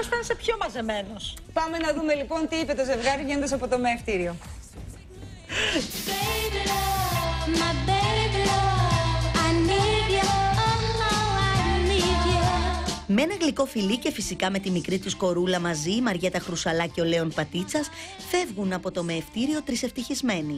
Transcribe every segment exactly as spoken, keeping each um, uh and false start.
άλλος φαίνεσαι πιο μαζεμένος. Πάμε να δούμε λοιπόν τι είπε το ζευγάρι βγαίνοντας από το μεευτήριο. Με ένα γλυκό φιλί και φυσικά με τη μικρή τους κορούλα μαζί, η Μαριέτα Χρουσαλά και ο Λέων Πατίτσας φεύγουν από το μεευτήριο τρισευτυχισμένοι.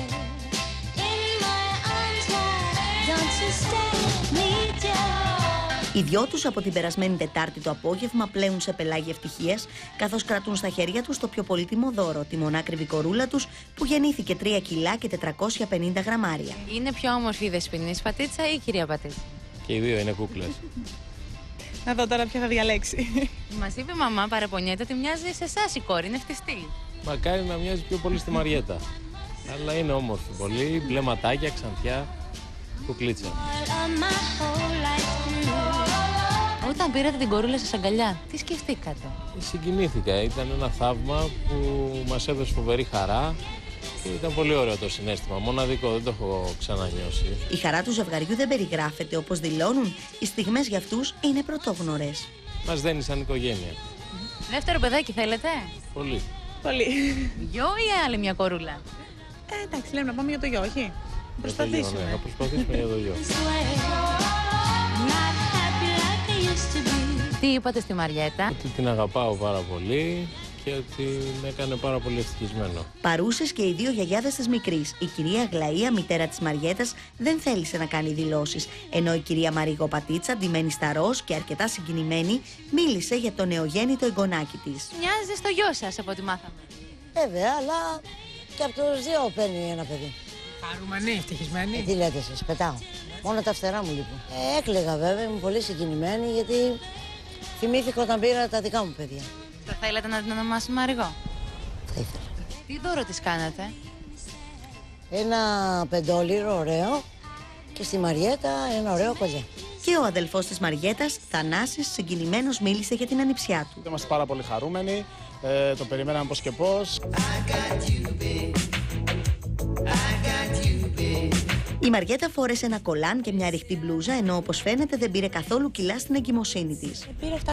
Οι δυο τους από την περασμένη Τετάρτη το απόγευμα πλέουν σε πελάγι ευτυχίας, καθώς κρατούν στα χέρια τους το πιο πολύτιμο δώρο, τη μονάκριβη κορούλα τους που γεννήθηκε τρία κιλά και τετρακόσια πενήντα γραμμάρια. Είναι πιο όμορφη η Δεσποινής Πατίτσα ή η κυρία Πατίτσα? Και οι δύο είναι κούκλες. Να δω τώρα ποια θα διαλέξει. Μας είπε η μαμά, παραπονιέται ότι μοιάζει σε εσάς η κόρη, είναι ευτιστή. Μακάρι να μοιάζει πιο πολύ στη Μαριέτα. Αλλά είναι όμορφη πολύ, μπλε ματάκια, ξανθιά, κουκλίτσα. Όταν πήρατε την κορούλα σας αγκαλιά, τι σκεφτήκατε? Συγκινήθηκα, ήταν ένα θαύμα που μας έδωσε φοβερή χαρά και ήταν πολύ ωραίο το συναίσθημα, μοναδικό, δεν το έχω ξανανιώσει. Η χαρά του ζευγαριού δεν περιγράφεται, όπως δηλώνουν, οι στιγμές για αυτούς είναι πρωτόγνωρες. Μας δένει σαν οικογένεια. Δεύτερο παιδάκι θέλετε? Πολύ. Πολύ. Γιο ή άλλη μια κορούλα? Ε, εντάξει, λέμε να πάμε για το γιο, όχι? Για το γιο, ναι. Να προσπαθήσουμε για το γιο. Τι είπατε στη Μαριέτα? Ότι την αγαπάω πάρα πολύ και ότι με έκανε πάρα πολύ ευτυχισμένο. Παρούσες και οι δύο γιαγιάδες της μικρής. Η κυρία Αγλαία, μητέρα της Μαριέτας, δεν θέλησε να κάνει δηλώσεις, ενώ η κυρία Μαρίγο Πατίτσα, ντυμένη στα ροζ και αρκετά συγκινημένη, μίλησε για το νεογέννητο εγγονάκι της. Μοιάζει στο γιο σας από ό,τι μάθαμε. Βέβαια, αλλά και από τους δύο παίρνει ένα παιδί. Χαρούμενοι, ευτυχισμένοι. Ε, τι λέτε εσείς, πετάω. Μόνο τα φτερά μου λείπουν. Ε, έκλαιγα βέβαια, ήμουν πολύ συγκινημένη γιατί θυμήθηκα όταν πήρα τα δικά μου παιδιά. Θα θέλατε να την ονομάσει Μαριγό? Θα ήθελα. Τι δώρο της κάνατε? Ένα πεντόλιρο ωραίο και στη Μαριέτα ένα ωραίο κολλιέ. Και ο αδελφός της Μαριέτας, Θανάσης, συγκινημένος μίλησε για την ανιψιά του. Είμαστε πάρα πολύ χαρούμενοι, ε, το περιμέναμε πώς και πώς. Η Μαριέτα φόρεσε ένα κολάν και μια ρηχτή μπλούζα, ενώ όπως φαίνεται δεν πήρε καθόλου κιλά στην εγκυμοσύνη της.